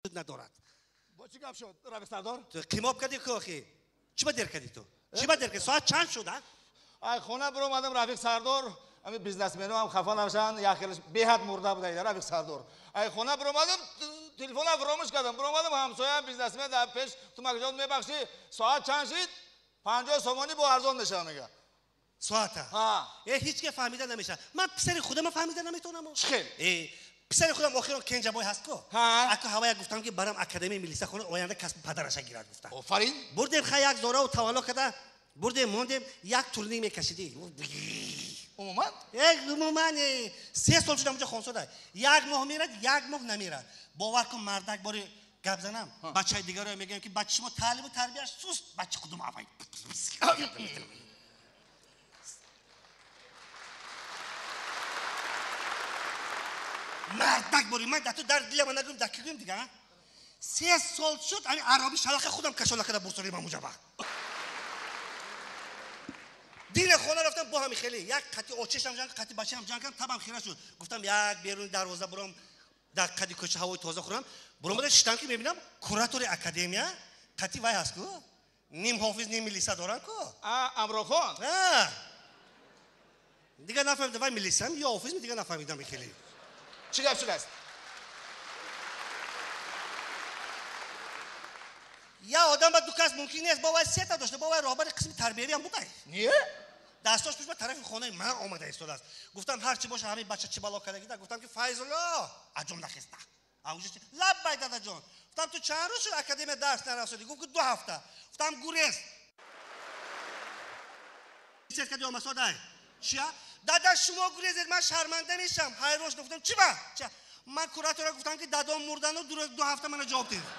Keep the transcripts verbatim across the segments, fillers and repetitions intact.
ندارد. با چی گپ شد رفیق سردار؟ تو قیماب کردی که آخی چی باید در کردی تو؟ چی باید در کردی؟ ساعت چند شد؟ ای خونه برو اومدم رفیق سردار همین بیزنسمنو هم خفا نشن یا خیلیش به حد مرده بود رفیق سردار. ای خونه برو اومدم تلفن فراموش کردم. برو اومدم همسایه بیزنسمن در پیش تو مگجات میبخشی ساعت چند شد؟ پنجاه سومانی با ارزان نشان میگه. ساعت ها. ای هیچ که فهمیده نمیشه. من پسر خودم فهمیده نمیتونم. چخیل؟ ای پسر خودم آخرین کنجا بای هست کو. ها. اکو هوای گفتم که برام اکادمی ملیسا خونه آینده کسب پدرش گیرد گفتم. آفرین. بردیم خا یک دوره و توالا کرده. بردیم موندیم یک تورنی میکشیدی. عموما یک عموما سه سال شده اونجا خونساده. یک ماه میرد یک ماه نمیرد. باور کن مردک باری گپ زنم بچهای دیگه رو میگم که بچه شما تعلیم و تربیتش سوست بچه کدوم آوای مردک باری من تو در دل من نگم دکیگم دیگه سه سال شد همین عربی شلاخه خودم کشاله کرده برسوری من اونجا با دین خونه رفتم با همی خیلی یک قطی اوچشم جنگ قطی بچه هم جنگم تبم خیره شد گفتم یک بیرون دروازه برام در قدی کوچه هوای تازه خورم برام بده شتن که میبینم کوراتور اکادمیا قطی وای هست کو نیم حافظ نیم ملیسا دارن کو امروخان ها دیگه نفهمیدم وای ملیسا یا حافظ دیگه نفهمیدم خیلی چی گپ شده است یا آدم با دو کس ممکن نیست با وای سه تا داشته با وای رهبر قسم تربیتی هم بوده نیه دستاش پیش به طرف خانه من آمده ایستاد است گفتم هر چی باشه همین بچه چی بالا کرده گیتا گفتم که فیض الله اجم نخسته اوجش لب باید دادا جان گفتم تو چند روز شد اکادمی درس نرسیدی گفت دو هفته گفتم گوریست چیز که دیوام ساده چیا دادا شما گوریزید من شرمنده نیستم حیرانش گفتم چی با چه من کوراتور گفتم که دادام مردن و دو, دو هفته من جواب دید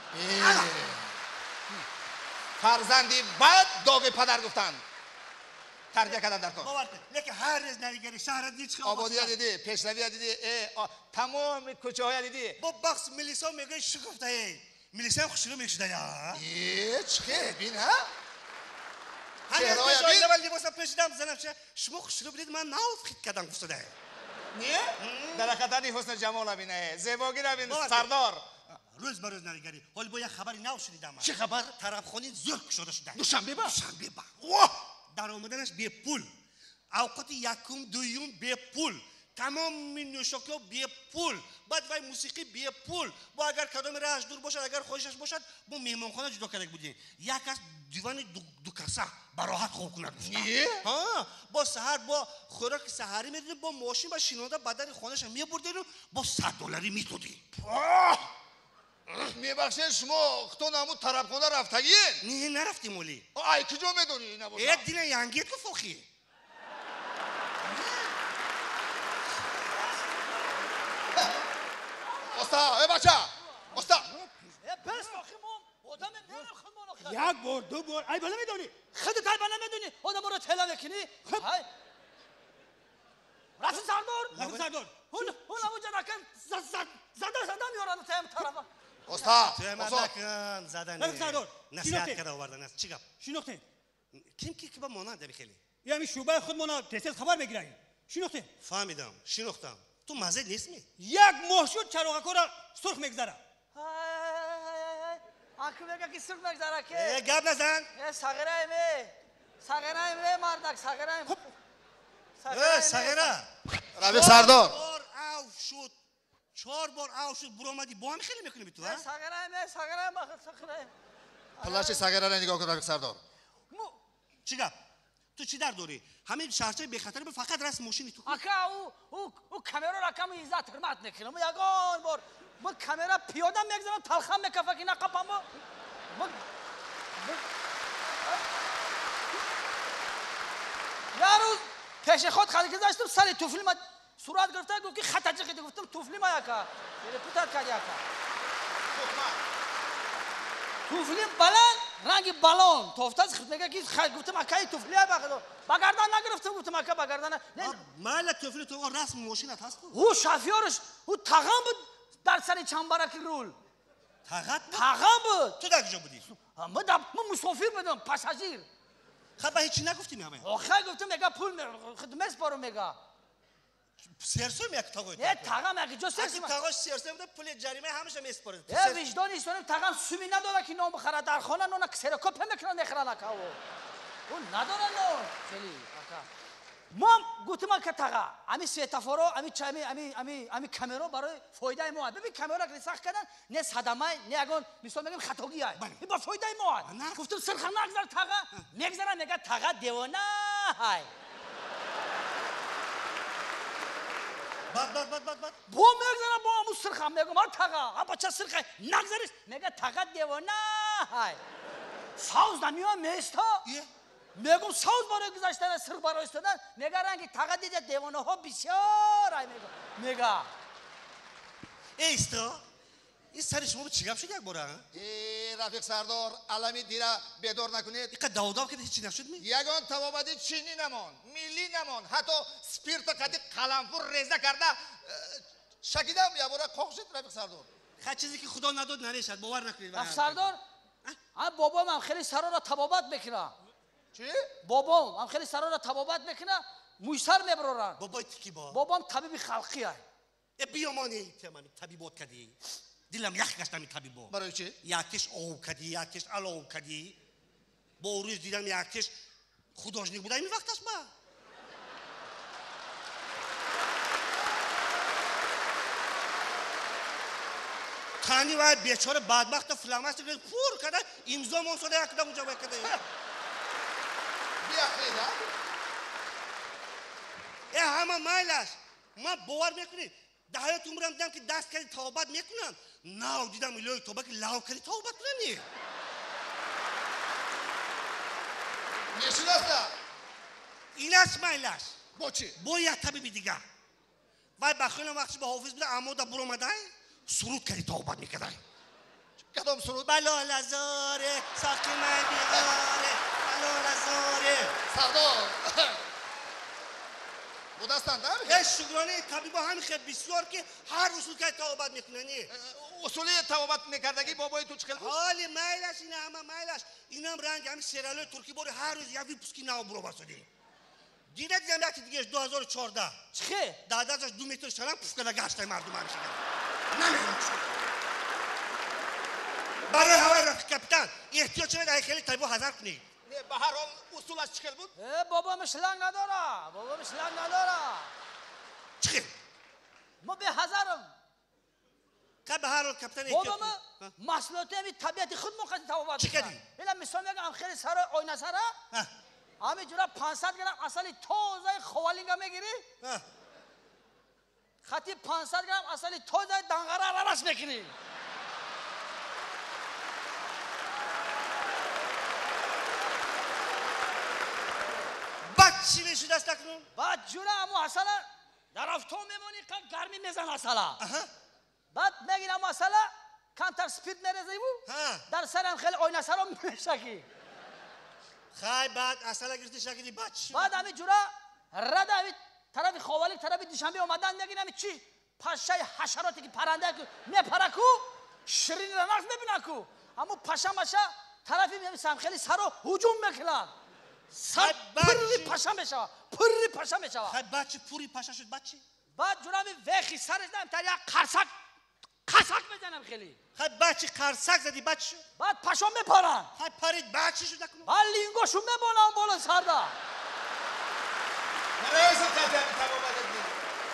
فرزندی بعد داغ پدر گفتن تربیت کردن در کار باور کن لیکن هر روز نریگری شهر دیچ که آبادی دیدی پیشروی دیدی تمام کوچه های دیدی با بخش ملیسا میگه شکفته ای ملیسا هم خوشیرو میکشیده یا ای چه بین ها همین از پیش آینده ولی لباسم پیشیدم زنم چه شما خوشیرو بدید من ناوت خید کردم گفته نیه؟ در حقیقتنی حسن جمال بینه زیباگی رو بین سردار روز به روز نریگری حال با یک خبری نو شنیدم چه خبر؟ طرف خونی زرک شده شده دوشنبه با؟ دوشنبه با واه در آمدنش بی پول اوقات یکم دویوم بی پول تمام نوشاکی‌ها بی پول بعد وای موسیقی بی پول با اگر کدام راهش دور باشد اگر خوشش باشد با مهمانخانه جدا کرده بودیم یک از دیوان دو, دو کاسه براحت خواب کند ها با سحر با خوراک سحری میدونیم با ماشین با شینونده بدن خانه‌ش میبردیم با صد دلاری میتودیم میبخشید شما تو نمود طرفخانه رفتگیه نه نرفتیم مولی ای کجا میدونی نباشه ای دین ینگیت که فوخی استا ای بچه استا بس فاخیمون آدم نمیدونم خود یک بار دو بار ای بله میدونی خود تای بله میدونی آدم رو تلا بکنی خب های رفت سردار رفت سردار اون اون اونجا نکن زد زد زد میارن تایم طرفا استا تو من نکن زدنی رفت سردار نصیحت کرده آوردن است چی گپ چی نقطه کیم کی که با مانند خیلی یا همین شوبای خودمون تست خبر بگیریم چی نقطه فهمیدم شناختم تو مزه نیست می یک ماه شد چراغا را سرخ میگذره آخه میگه کی سرخ میگذره که گپ نزن صغیره می صغیره می مردک صغیره خب اه صغیره رفیق سردار بار او شد چهار بار او شد برو اومدی با هم خیلی میکنی تو ها صغیره می صغیره ما صغیره پلاش صغیره را نگاه کن رفیق سردار چی گپ تو چی در دوری همین شهرچه بی خطر به فقط رس ماشینی تو آخه او او او کامera رقم ایزات حرمت نکنم یگان بار با کامera پیاده میگذارم تلخم میکفه که نقپم با یه روز پیش خود خالی که داشتم سر توفلی ما صورت گرفته گفت که خطا چه گفتم توفلی ما یکا یه پوتر کرد یکا توفلی بلند رنگ بالون توفتاز خود میگه که خیلی گفتم اکای توفلی ها بخدا بگردن نگرفتم گفتم اکا بگردن نه مال توفلی تو رسم ماشینت هست او شافیارش او تغام بود در سر چنبرک رول تغت تغام بود تو در کجا بودی من من مسافر بودم پاساژیر خب هیچی نگفتی همه آخه گفتم میگه پول خدمت بارو میگه سرسوم یک تاقوی نه تاقم اگه جو اگه سرسیم تاقاش سرسوم بوده پول جریمه همشه میسپرد اه وجدان ایستانم تاقم سومی نداره که نام بخره در خانه نونه کسرکوپ هم میکنن نخرن اکا اون نداره نو خیلی اکا ما گفتم که تاقا امی سویتافورو امی چامی امی امی امی کامرا برای فایده ما ببین کامرا که ساخت کردن نه صدمه نه اگون مثلا میگم خطاگی ای این با فایده ما گفتم سرخ نگذار تاقا میگذارم میگه تاقا دیوانه های باد باد باد باد باد با میگذارم با امو سرخم میگم آ تاقا آ بچه سرخه نگذاریش میگه تاقا دیوانه های ساوز نمیوه میستا میگم ساوز برای گذاشتن سرخ برای استادن میگه رنگی تاقا دیده دیوانه ها بسیار ای میگه میگه ایستا این سر شما چیکار شد یک بار ای رفیق سردار علمی دیره بدور نکنید اینقدر داوداب که هیچی نشد می یگان توابدی چینی نمان ملی نمان حتی سپیرت قدی قلمپور ریزه کرده شکیدم یا برای خوشید رفیق سردار خیلی چیزی که خدا نداد نریشد باور نکنید رفیق سردار بابام هم خیلی سرا را تبابت میکنه چی؟ بابام هم خیلی سرا را تبابت میکنه مویسر میبرورن بابای تکی با بابام طبیب خلقی ای ای بیامانی تمام طبیبات کدی دیلم یخ گشتم این طبیبا برای چی؟ یکیش او کدی یکیش الاو کدی با روز دیدم یکیش خداجنی بوده این وقتش با تانی و بیچاره بدبخت فلامست رو پور کرده امضا منصوده یک کدام اونجا بکده بیا خیلی ای همه مایلش ما باور میکنید دهایت عمرم دیدم که دست کردی توبت میکنن نه دیدم الهی توبه که لاو کردی توبت کنی نشون است این است مایلش با چی؟ با یک طبیب دیگه وای بخیلم وقتی به حافظ بوده اما دا برو مده سرود کردی توبت میکرده کدام سرود؟ بلا لزاره ساقی من بیاره بلا لزاره سردار بودستان دار ای شکرانه طبیبا همین خیلی بسیار که هر اصول که توبت میکننی اصولی توبت میکردگی بابای تو چکل بود؟ حالی مایلش اینه همه مایلش اینم رنگ همین سیرالوی ترکی باره هر روز یوی پسکی نو برو برسدی دیده دیدم یکی دیگه دو هزار و چهارده چخه؟ دادازش دو متر شدن پف کنه گشته مردم همیشه نمیدونم برای هوای رفت کپتن احتیاج شده خیلی طبیبا حضر کنید به هر حال اصولش چکل بود؟ اه بابام شلنگ نداره بابام شلنگ نداره چخیر ما به هزارم که به هر حال کپتن احتیاج بابام محصولات همی طبیعتی خود موقعی توابت چی میکنن کردی؟ بلا مثال میگم خیلی سر آینه سره همین جورا پانصد گرم اصلی تازه خوالینگا میگیری خطی پانصد گرم اصلی تازه دنگره را رس میکنی بعد چی میشود دست نکنم؟ بعد جورا امو اصلا در افتو میمونی که گرمی میزن اصلا بعد میگیرم اصلا کانتر سپید میرزی بو در سرم خیلی آینه سرم میشکی خیلی بعد اصلا گرفتی شکلی بعد چی؟ بعد همین جورا رد همین طرف خوالی طرف دیشنبه اومدن نگین همین چی پشه حشراتی که پرنده که میپره کو شیرین را نقص میبینه کو اما پشه مشه طرفی همین سمخیلی سر رو هجوم میکنن سر پری پشه میشه پری پشه میشه خیلی بعد چی پوری پشه شد بعد چی؟ بعد جورا همین ویخی سرش دارم تا یک قرصک قرصک میزنم خیلی خیلی بعد چی قرصک زدی بعد چی؟ بعد پشم میپرن خیلی پرید بعد چی شد نکنم؟ بعد لینگوشو میبونم بالا سرده رئیس قدم توابت دید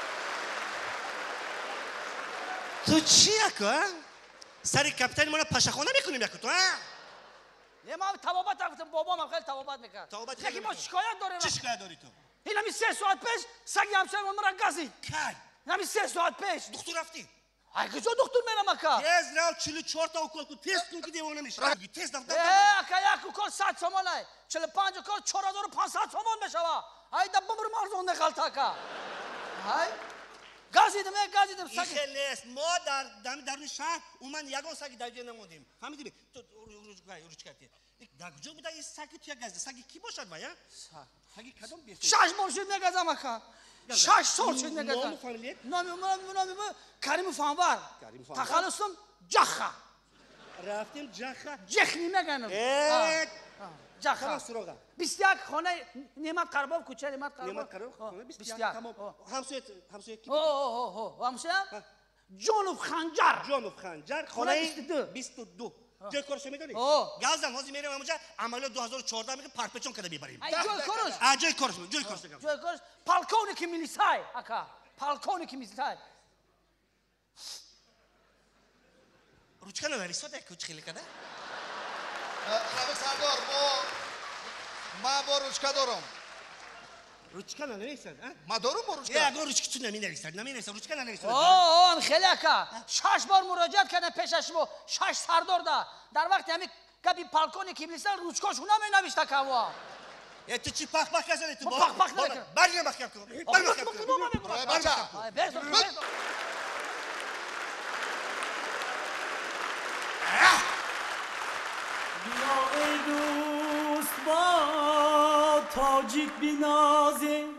تو چی اکو سری کپتن ما پشخانه میکنیم یکو تو ها؟ یه ما توابت رفتم بابام هم خیلی توابت میکرد توابت یکی خیلی ما می‌کنه. شکایت داریم چی شکایت داری تو؟ این همی سه ساعت پیش سگی همسر ما را گزید کی؟ همی سه ساعت پیش دکتر رفتی؟ ای کجا دکتر میرم اکا تیز رو چلو چهار تا اوکل کن تست کن که دیوانه میشه تست دفتر اه اکا یک اوکل صد سومان ای چل پنج اوکل چهار هزار و پانصد سومان بشوا ای دبا برو مرزون نخالت اکا ای گزیدم ای گزیدم این سگی خیلی است ما در دم درون شهر اومن یگان سگی در جای نمودیم فهمیدی تو روز گای روز کردی در کجا بوده این سگی تو یک گزده سگی کی باشد ویا سگی کدوم بیست شش ماه شد نگزم اکا شش سال شد نگزم نام فامیلیت نامی نامی نامی کریم فانور تخلصم جخه رفتیم جخه جخ نیمه گنم اه جخ تمام سراغه بیست یک خانه نیمت قرباب کوچه نیمت قرباب نیمت قرار خانه بیست بیست یک یک تمام همسایه همسایه کی اوه اوه اوه همسایه جانوف خنجر جانوف خنجر خانه خانه بیست و دو جای کارش میدونی اوه. گازم هازی میرم اونجا عملیات دو هزار و چهارده میگه پرپچون کده میبریم ای جای کارش اه جای کارش جای کارش جای کارش پالکونی که میلیسای اکا پالکونی که میلیسای روچکا نوریسا ده کوچ خیلی کده رفیق سردار با ما با روچکا دارم روچکا نوریسن ما دارم با روچکا یه اگه روچکا تو نمی نویسن نمی نویسن روچکا نویسن اوه اوه خیلی اکا شش بار مراجعت کردن پیشش مو شش سردار ده در وقت همین کبی پالکونی که میلیسن روچکاش اونا می نوشته کوا ای تو چی پخ پخ کردی تو ما پخ پخ نکردم. برگرد مخکم کن برگرد مخکم کن بچه برزو برزو بیا ای دوست با تاجیک بینازه